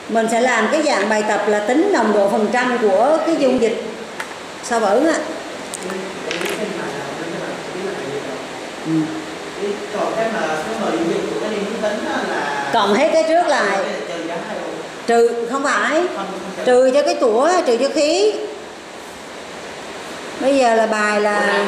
Mình sẽ làm cái dạng bài tập là tính nồng độ phần trăm của cái dung dịch sao phản ứng á. Còn cái mà dung dịch của cái niêm tính là cộng hết cái trước lại, trừ không phải trừ cho cái tủa, trừ cho khí. Bây giờ là bài là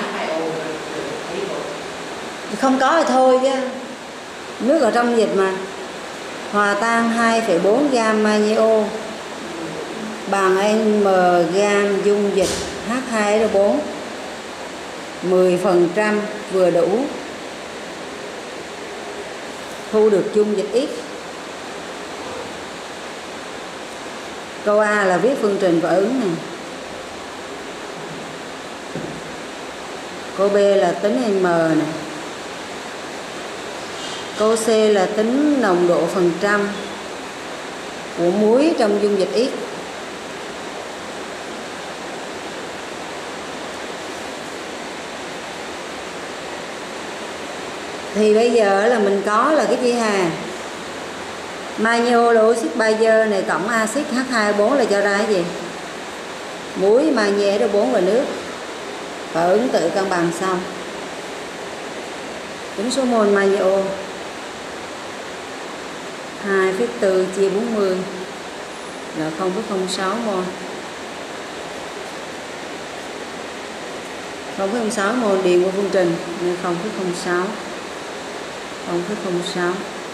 không có thì thôi chứ, nước ở trong dịch mà. Hòa tan 2,4 gam magnio bằng m gam dung dịch H2SO4 10% vừa đủ thu được dung dịch X. Câu A là viết phương trình phản ứng này. Câu B là tính m này. Câu C là tính nồng độ phần trăm của muối trong dung dịch X. Thì bây giờ là mình có là cái gì hà? Magnio là oxit bazơ này cộng axit H2O4 là cho ra cái gì? Muối magie SO4 và nước. Phản ứng tự cân bằng xong. Tính số mol magnio 2,4 chia 40 là 0,06 mol. 0,06 mol điền qua phương trình nên 0,06. 0,06.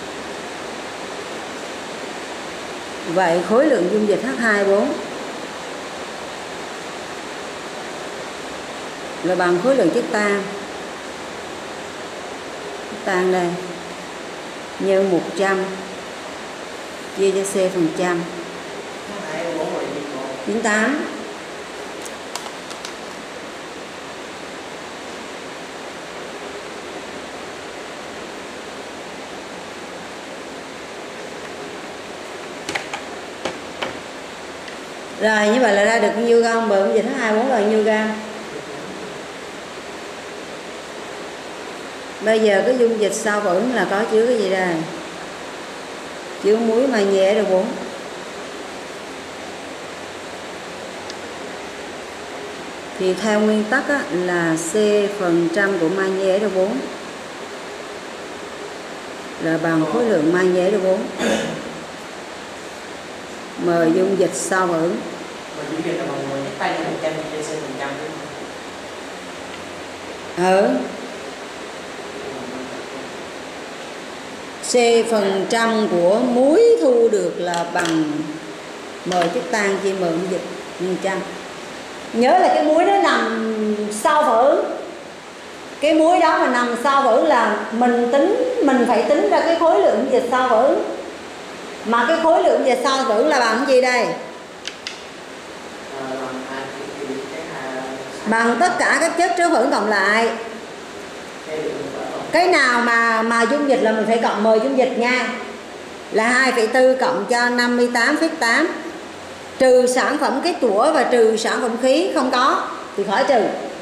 Vậy khối lượng dung dịch H2O4 là bằng khối lượng chất tan. Tan đây nhân 100 chia cho C phần trăm 98. Rồi như vậy là ra được nhiêu gam bởi dung dịch H2O4 là nhiêu gam? Bây giờ cái dung dịch sau phản ứng là có chứa cái gì đây? Chứa muối magie SO4. Thì theo nguyên tắc á, là C phần trăm của magie SO4 là bằng khối lượng magie SO4 m dung dịch sau phản ứng. C phần trăm của muối thu được là bằng m chất tan chia m dung dịch phần trăm. Nhớ là cái muối nó nằm sau phản ứng. Cái muối đó mà nằm sau phản ứng là mình phải tính ra cái khối lượng dịch sau phản ứng. Mà cái khối lượng dịch sau phản ứng là bằng cái gì đây? Bằng tất cả các chất trước phản ứng cộng lại. Cái nào mà dung dịch là mình phải cộng m dung dịch nha. Là 2,4 cộng cho 58,8 trừ sản phẩm cái tủa và trừ sản phẩm khí không có thì khỏi trừ.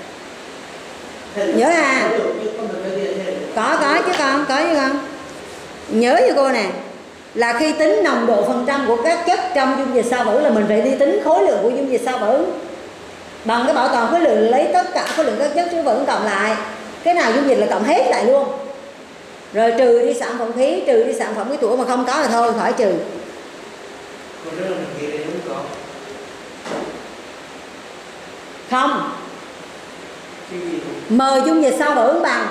Nhớ à? Có chứ con, có chứ con. Nhớ cho cô nè, là khi tính nồng độ phần trăm của các chất trong dung dịch sau phản ứng là mình phải đi tính khối lượng của dung dịch sau phản ứng. Bằng cái bảo toàn khối lượng lấy tất cả khối lượng các chất trước phản ứng cộng lại. Cái nào dung dịch là cộng hết lại luôn. Rồi trừ đi sản phẩm khí, trừ đi sản phẩm cái tủa mà không có là thôi khỏi trừ. Không. M dung dịch sau phản ứng bằng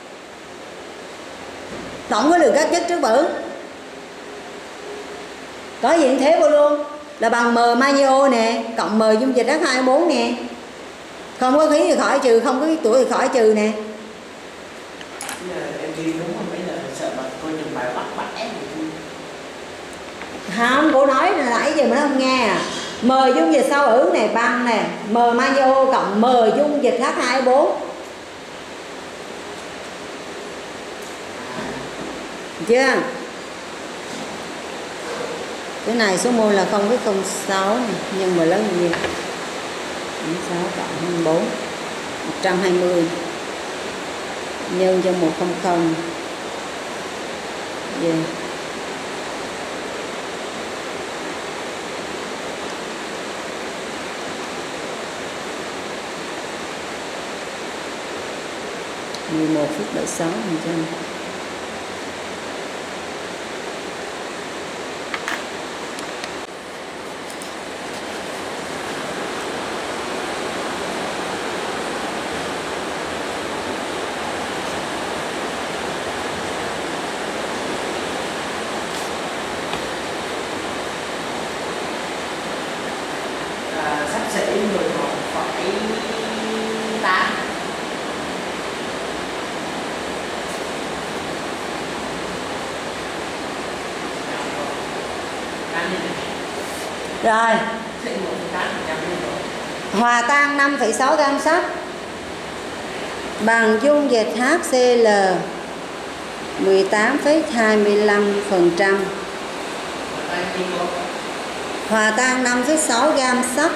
tổng khối lượng các chất trước phản ứng. Có gì cũng thế vô luôn. Là bằng m magnio nè, cộng m dung dịch H2O4 nè. Không có khí thì khỏi trừ, không có cái tủa thì khỏi trừ nè. Không, cô nói là nãy giờ mà nó không nghe à. M dung dịch sau phản ứng này bằng nè m magnio cộng m dung dịch H2O4. Chưa? Cái này số mol là 0,06 này, nhân 10 lớn bao nhiêu? 6 cộng 24 120 nhân cho 100 yeah. 11,76%. Xấp xỉ 11,8. Rồi, hòa tan 5,6 gam sắt bằng dung dịch HCl 18,25%. Hòa tan 5,6 gam sắt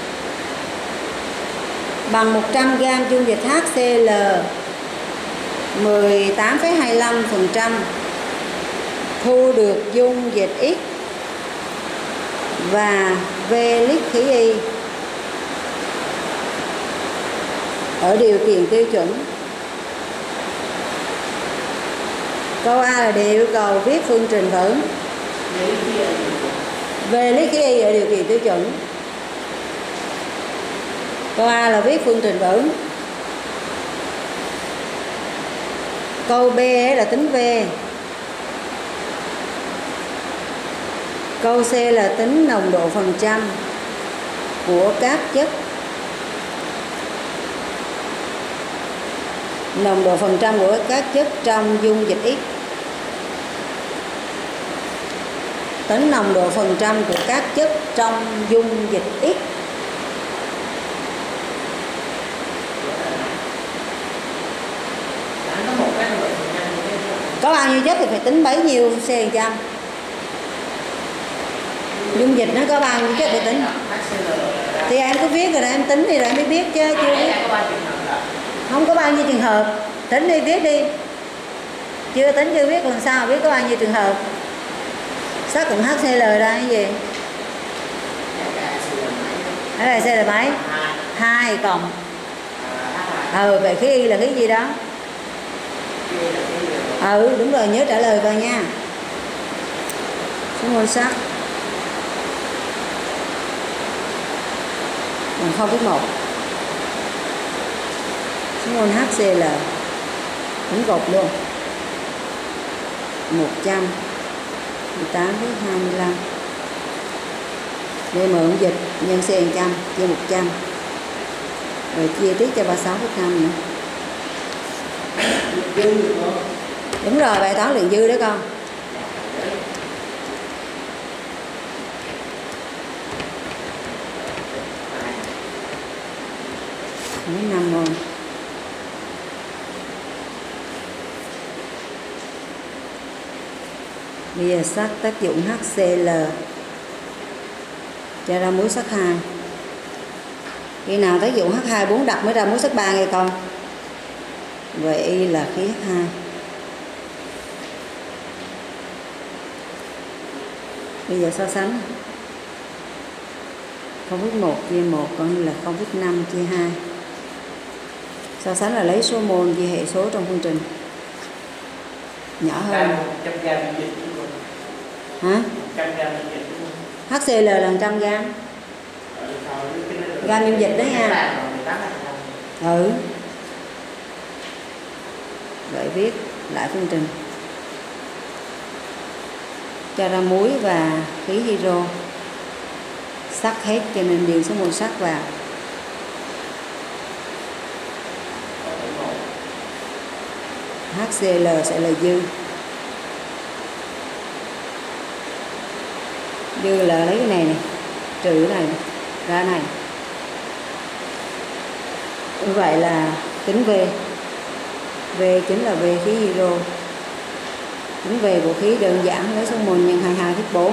bằng 100 gam dung dịch HCl 18,25%, thu được dung dịch X và V lít khí Y ở điều kiện tiêu chuẩn. Câu A là đề yêu cầu viết phương trình phản ứng V lít khí Y ở điều kiện tiêu chuẩn. Câu A là viết phương trình phản ứng. Câu B là tính V. Câu C là tính nồng độ phần trăm của các chất. Nồng độ phần trăm của các chất trong dung dịch X. Tính nồng độ phần trăm của các chất trong dung dịch X. Có bao nhiêu chất thì phải tính bấy nhiêu C%. Dung dịch nó có bao nhiêu chất để tính. Thì em có viết rồi đó, em tính thì rồi em mới biết chứ chưa biết. Không có bao nhiêu trường hợp. Tính đi, viết đi. Chưa tính chưa biết làm sao biết có bao nhiêu trường hợp. Sắt cùng HCl ra cái gì? Cái này C là mấy? 2 cộng. Vậy khí Y là khí gì đó? Đúng rồi, nhớ trả lời vào nha. Số mol sắt bằng 0,1. Số mol HCl cũng gộp luôn 118,25. Đây mượn dịch nhân C100 chia 100. Rồi chia tiếp cho 36,5 nữa. Đúng rồi, bài toán lượng dư đó con. Mấy 5 mol. Bây giờ sắt tác dụng HCl cho ra muối sắt 2. Khi nào tác dụng H2 4 đặc mới ra muối sắt 3 nghe con. Vậy Y là khí H2. Bây giờ so sánh 0,1 chia 1 coi như là 0,5 chia 2. So sánh là lấy số mol chia hệ số trong phương trình. Nhỏ hơn. Hả? HCl là 100 gam. Gam dung dịch đó nha. Vậy viết lại phương trình. Cho ra muối và khí hydro. Sắt hết cho nên điền số mol sắt vào. HCl sẽ là dư. Dư là lấy cái này này, trừ cái này ra này. Như vậy là tính V. V chính là V khí hydro. Tính V của khí đơn giản lấy số mol nhân 22,4.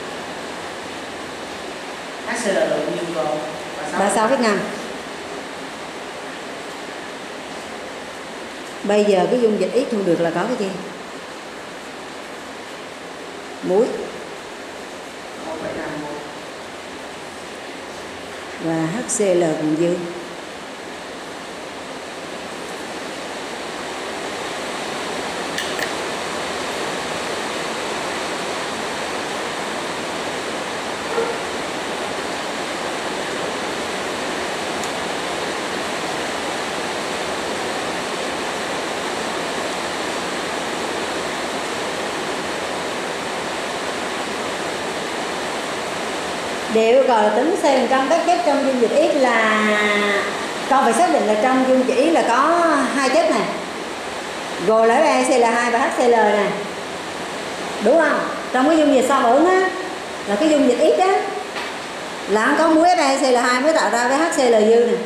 HCl là nhiêu con? 36,5. Bây giờ cái dung dịch X thu được là có cái gì? Muối. Và HCl còn dư. Điều yêu cầu là tính C% các chất trong dung dịch X là con phải xác định là trong dung dịch X là có hai chất này, gồm là HCl2 và HCl này, đúng không? Trong cái dung dịch sao phản á là cái dung dịch X á là có muối HCl2 mới tạo ra cái HCl dư này.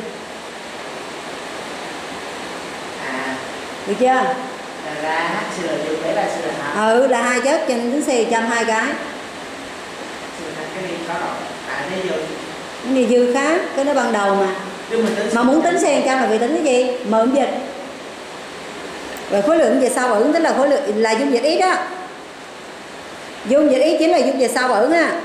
Được chưa? Là HCl dư với HCl2. Là hai chất cho nên tính C% hai cái. Cái này có rồi. Cái dư. Cái này dư khác, cái nó ban đầu mà. Mà muốn tính C% là phải tính cái gì? Mượn dịch. Rồi khối lượng dịch sao phản tức là khối lượng là dung dịch X đó. Dung dịch X chính là dung dịch sao phản á.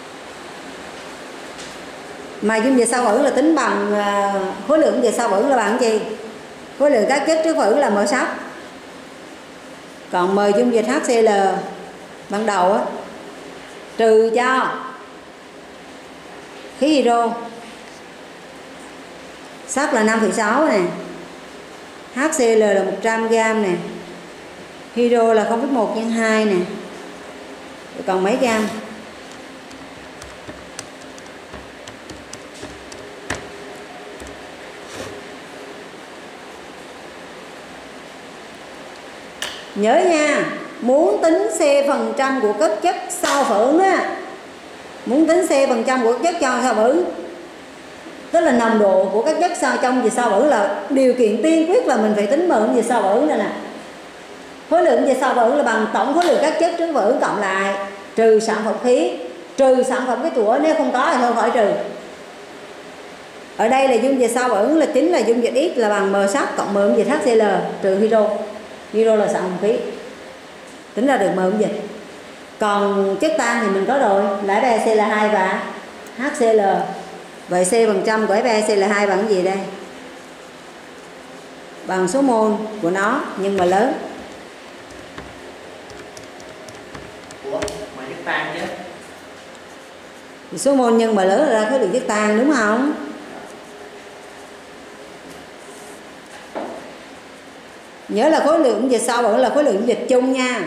Mà dung dịch sao phản là tính bằng khối lượng dịch sao phản là bằng cái gì? Khối lượng các chất trước phản là m sắp. Còn m dung dịch HCl ban đầu á trừ cho khí hydro sắp là 5,6 nè, HCl là 100g nè, hydro là 0,1 nhân 2 nè, còn mấy gam? Nhớ nha, muốn tính C% của các chất sao phản á, muốn tính C% của các chất cho sao phản tức là nồng độ của các chất sao trong dịch sao phản là điều kiện tiên quyết là mình phải tính mượn dịch sao phản này nè. Khối lượng dịch sao phản là bằng tổng khối lượng các chất trước phản cộng lại trừ sản phẩm khí trừ sản phẩm cái tủa, nếu không có thì thôi khỏi trừ. Ở đây là dung dịch sao phản là chính là dung dịch X là bằng m sắt cộng m dung dịch HCl trừ hydro. Hydro là sản phẩm khí, tính ra được m dung dịch. Còn chất tan thì mình có rồi là HCl2 và HCl. Vậy C% của HCl2 bằng cái gì đây? Bằng số mol của nó nhưng mà lớn. Ủa, mà chất tan chứ? Thì số mol nhân mà lớn là ra khối lượng chất tan đúng không? Nhớ là khối lượng dịch sao vẫn là khối lượng dịch chung nha.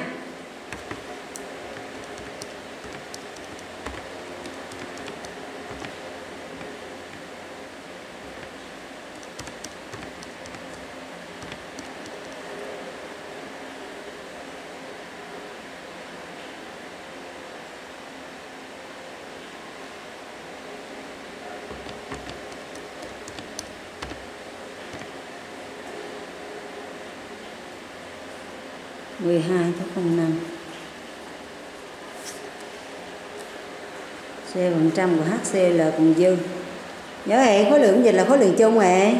C% của HCl còn dư. Nhớ hệ khối lượng dịch là khối lượng chung hệ.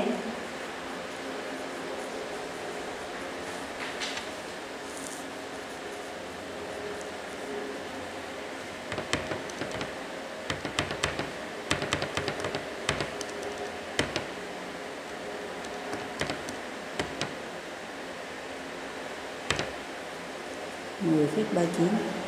$10,39.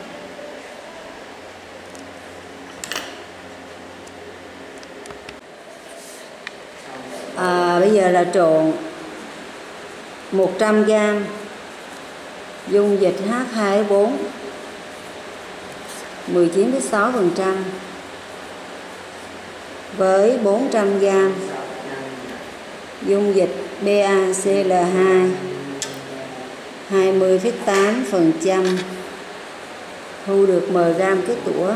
Bây giờ là trộn 100g dung dịch H2O4 19,6% với 400g dung dịch BaCl2 20,8%, thu được m gam kết tủa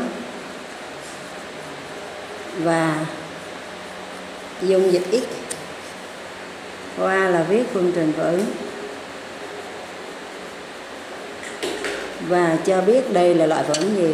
và dung dịch X. Qua là viết phương trình phản ứng và cho biết đây là loại phản ứng gì.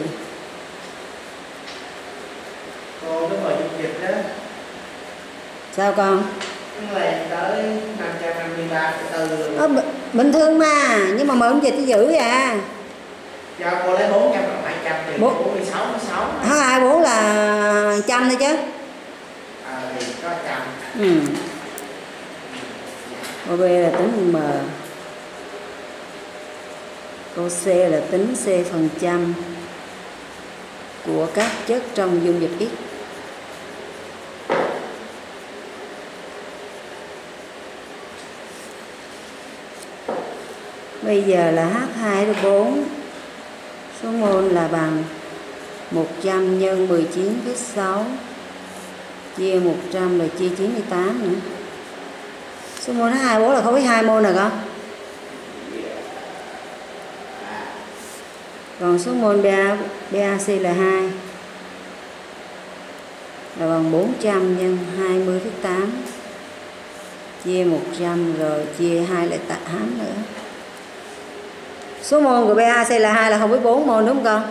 Cô cái mời dung dịch đó. Sao con? Nó lên tới 553,4. Bình thường mà, nhưng mà dung dịch thì giữ à. Cho cô lấy 400 là 200 thì 46,6. H2O4 là trăm thôi chứ. Thì có 100. Câu B là tính M. Câu C là tính C% của các chất trong dung dịch X. Bây giờ là H2O4 số mol là bằng 100 nhân 19,6 chia 100 là chia 98 nữa. Số mol H2O là 0,2 mol nè con. Còn số mol BaC là 2 là bằng 400 nhân 20,8 chia 100 rồi chia 2 lại 8 nữa. Số mol của BaC là 2 là 0,4 mol đúng không con?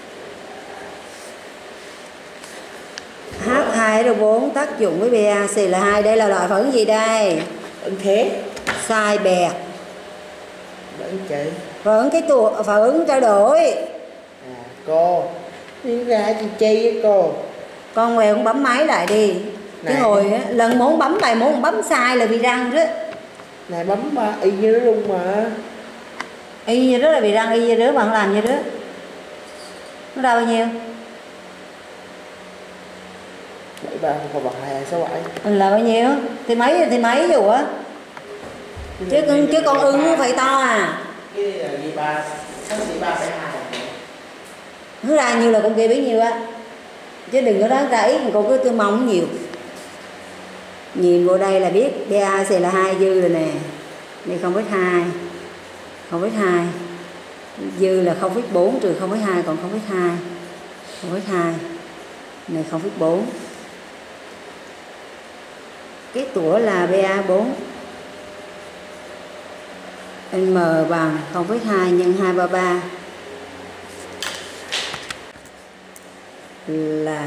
H2O4 tác dụng với BaC là 2. Đây là loại phản ứng gì đây? Ứng thế. Sai bẹt. Vẫn chị. Phản ứng cái phản ứng trao đổi. Cô đi ra chi với cô. Con về con bấm máy lại đi. Cái hồi á, lần muốn bấm lại muốn bấm sai là bị răng đó. Này bấm mà y như đó luôn mà. Y như đó là bị răng, y như đó bạn làm như đó. Nó ra bao nhiêu? 73,267. Là bao nhiêu? Thì mấy dù á. Chứ con ưng nó phải to à. Cái này là gì ba? 3,2. Nó ra nhiều là con kia bấy nhiêu á. Chứ đừng có nói ra ít mà con cứ tôi mong nhiều. Nhìn vô đây là biết BaC là 2 dư rồi nè. Đây 0,2. 0,2. Dư là 0,4 trừ 0,2 còn 0,2. 0,2. Này 0,4. Cái tủa là Ba4. M bằng 0,2 nhân 233 là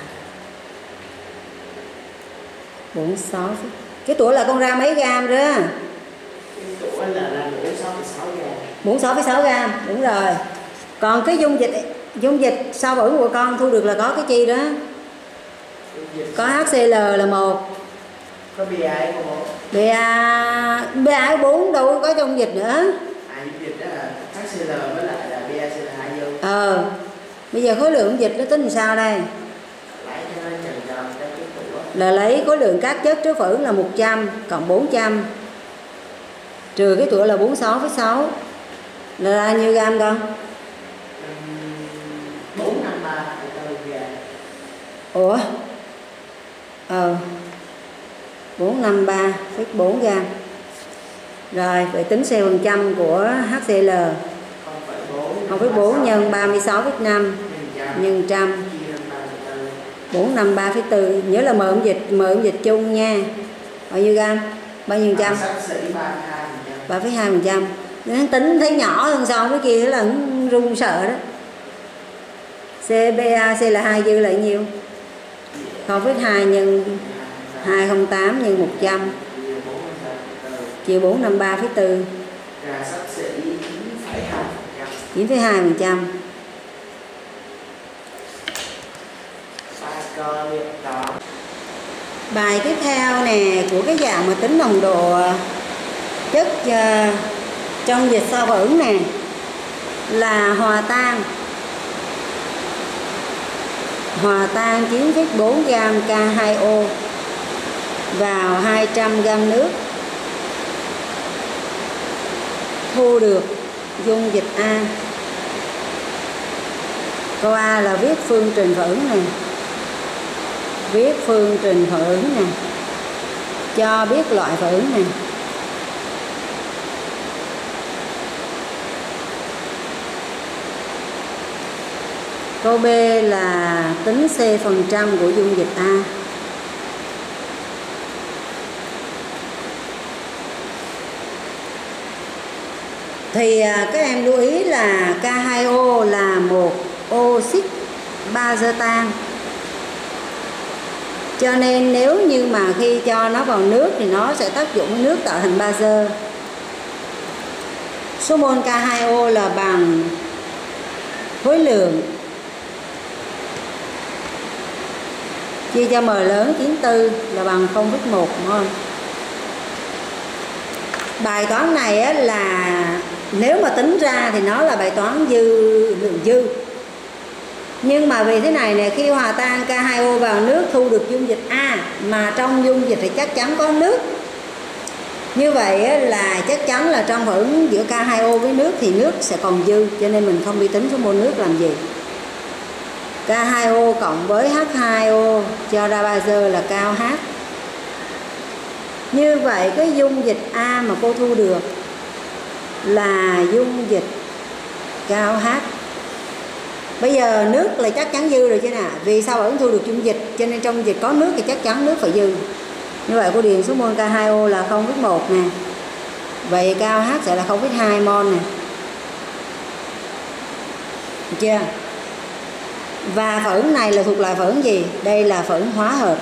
46. Cái tủa là con ra mấy gam đó? Cái tủa là 46,6 gram. 46,6 gram, đúng rồi. Còn cái dung dịch sau phản ứng của con thu được là có cái chi đó? Có HCl là 1. Có BaC của 1. BaC4 đâu có trong dịch nữa. Dung dịch đó là HCl với lại là BaC là 2 dư. Bây giờ khối lượng dịch nó tính làm sao đây? Lấy cho nó tròn cái tủa. Là lấy khối lượng các chất trước phản ứng là 100 cộng 400 trừ cái tủa là 46,6 là ra nhiêu gam con? 453,4 gram. Ủa? 453,4 gram. Rồi, vậy tính phần trăm của HCl 0,4 nhân 36,5 nhân trăm 453,4. Nhớ là mượn dịch chung nha. Bao nhiêu gam? Bao nhiêu trăm? 3,2%. Nên tính thấy nhỏ hơn so với kia là run sợ đó. BaC là 2 dư là nhiêu? 0,2 nhân 208 nhân 100 chia 453,4 9,2%. Bài tiếp theo nè của cái dạng mà tính nồng độ chất trong dịch sau phản ứng nè là hòa tan 9,4 gram K2O vào 200 gram nước, thu được dung dịch A. Câu A là viết phương trình phản ứng này, viết phương trình phản ứng này, cho biết loại phản ứng này. Câu B là tính C phần trăm của dung dịch A. Thì các em lưu ý là K2O là một oxit bazơ tan. Cho nên nếu như mà khi cho nó vào nước thì nó sẽ tác dụng với nước tạo thành bazơ. Số mol K2O là bằng khối lượng chia cho M lớn 94 là bằng 0,1 mol. Bài toán này á, là nếu mà tính ra thì nó là bài toán lượng dư. Nhưng mà vì thế này nè, khi hòa tan K2O vào nước thu được dung dịch A, mà trong dung dịch thì chắc chắn có nước. Như vậy á, là chắc chắn là trong phản ứng giữa K2O với nước thì nước sẽ còn dư, cho nên mình không đi tính số mol nước làm gì. K2O cộng với H2O cho ra bazơ là cao H. Như vậy cái dung dịch A mà cô thu được là dung dịch cao H. Bây giờ nước là chắc chắn dư rồi chứ nào, vì sao vẫn thu được dung dịch, cho nên trong dung dịch có nước thì chắc chắn nước phải dư. Như vậy cô điền số mol K2O là 0,1 nè. Vậy cao H sẽ là 0,2 mol nè. Được chưa? Và phản ứng này là thuộc loại phản ứng gì? Đây là phản ứng hóa hợp.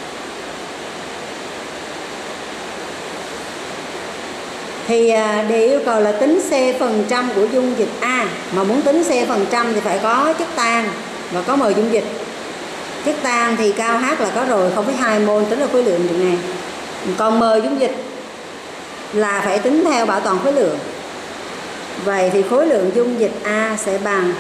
Thì để yêu cầu là tính C% của dung dịch A. Mà muốn tính C% thì phải có chất tan và có M dung dịch. Chất tan thì cao H là có rồi, 0,2 mol tính là khối lượng được nè. Còn M dung dịch là phải tính theo bảo toàn khối lượng. Vậy thì khối lượng dung dịch A sẽ bằng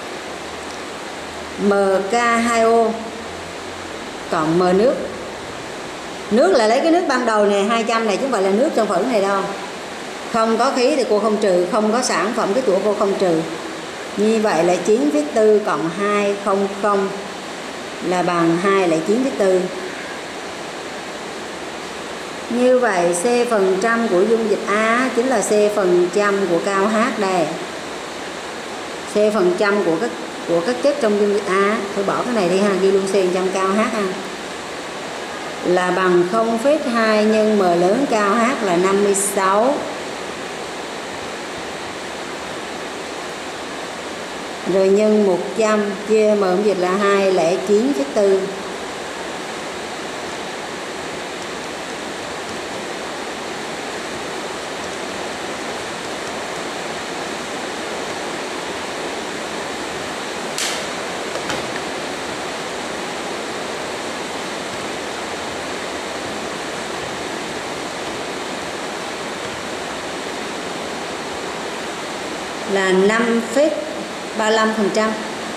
MK2O cộng M nước. Nước là lấy cái nước ban đầu này 200 này chứ không phải là nước trong phản ứng này đâu. Không có khí thì cô không trừ, không có sản phẩm cái của cô không trừ. Như vậy là 9,4 cộng 200 là bằng 2 lại 9,4. Như vậy C% của dung dịch A chính là C% của cao H đây. C% của các chất trong dung dịch A, thôi bỏ cái này đi ha, ghi luôn C% cao H ha. Là bằng 0,2 nhân M lớn cao H là 56. Rồi nhân 100 chia M dung dịch là 2 lẻ 9,4. Là 5,35%.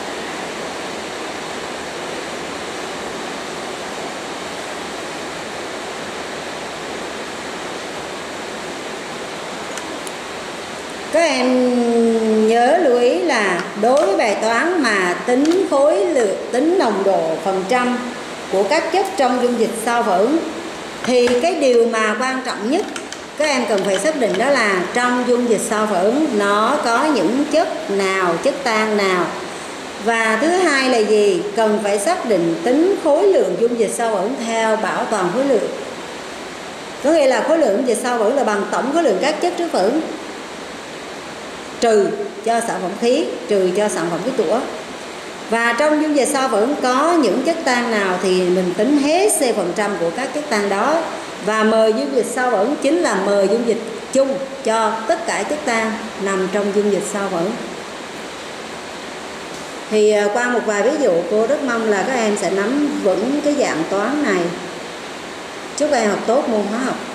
Các em nhớ lưu ý là đối với bài toán mà tính khối lượng, tính nồng độ phần trăm của các chất trong dung dịch sau phản ứng thì cái điều mà quan trọng nhất các em cần phải xác định đó là trong dung dịch sau phản ứng nó có những chất nào, chất tan nào. Và thứ hai là gì? Cần phải xác định tính khối lượng dung dịch sau phản ứng theo bảo toàn khối lượng. Có nghĩa là khối lượng dung dịch sau phản ứng là bằng tổng khối lượng các chất trước phản ứng trừ cho sản phẩm khí, trừ cho sản phẩm cái tủa. Và trong dung dịch sau phản ứng có những chất tan nào thì mình tính hết C% của các chất tan đó. Và M dung dịch sau phản ứng chính là M dung dịch chung cho tất cả chất tan nằm trong dung dịch sau phản ứng. Thì qua một vài ví dụ cô rất mong là các em sẽ nắm vững cái dạng toán này. Chúc các em học tốt môn hóa học.